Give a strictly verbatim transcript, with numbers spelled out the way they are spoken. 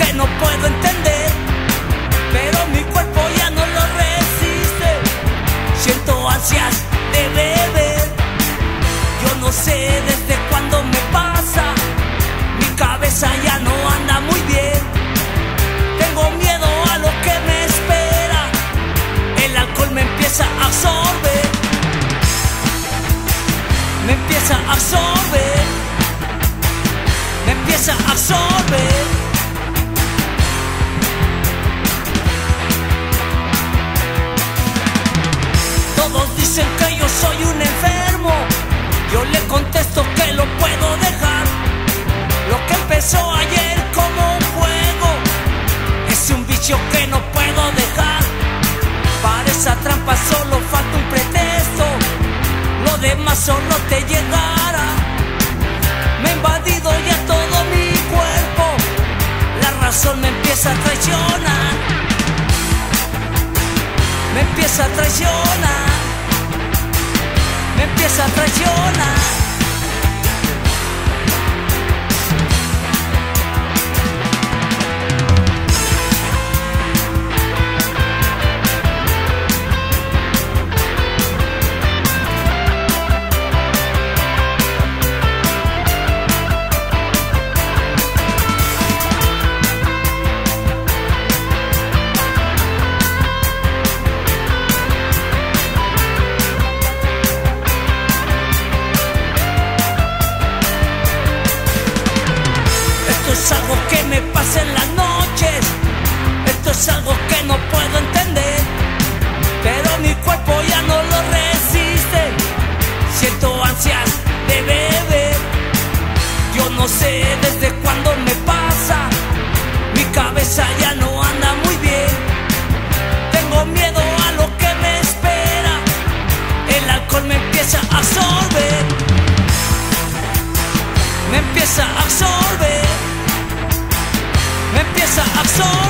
que no puedo entender, pero mi cuerpo ya no lo resiste. Siento ansias de beber, yo no sé desde cuándo me pasa. Mi cabeza ya no anda muy bien, tengo miedo a lo que me espera. El alcohol me empieza a absorber, me empieza a absorber, me empieza a absorber. Todos dicen que yo soy un enfermo, yo le contesto que lo puedo dejar. Lo que empezó ayer como un juego es un vicio que no puedo dejar. Para esa trampa solo falta un pretexto, lo demás solo te llegará. Me ha invadido ya todo mi cuerpo, la razón me empieza a traicionar, me empieza a traicionar, me empieza a traicionar. Esto es algo que me pasa en las noches, esto es algo que no puedo entender, pero mi cuerpo ya no lo resiste. Siento ansias de beber, yo no sé desde cuándo me pasa. Mi cabeza ya no anda muy bien, tengo miedo a lo que me espera. El alcohol me empieza a absorber, me empieza a absorber, me empieza a absorber.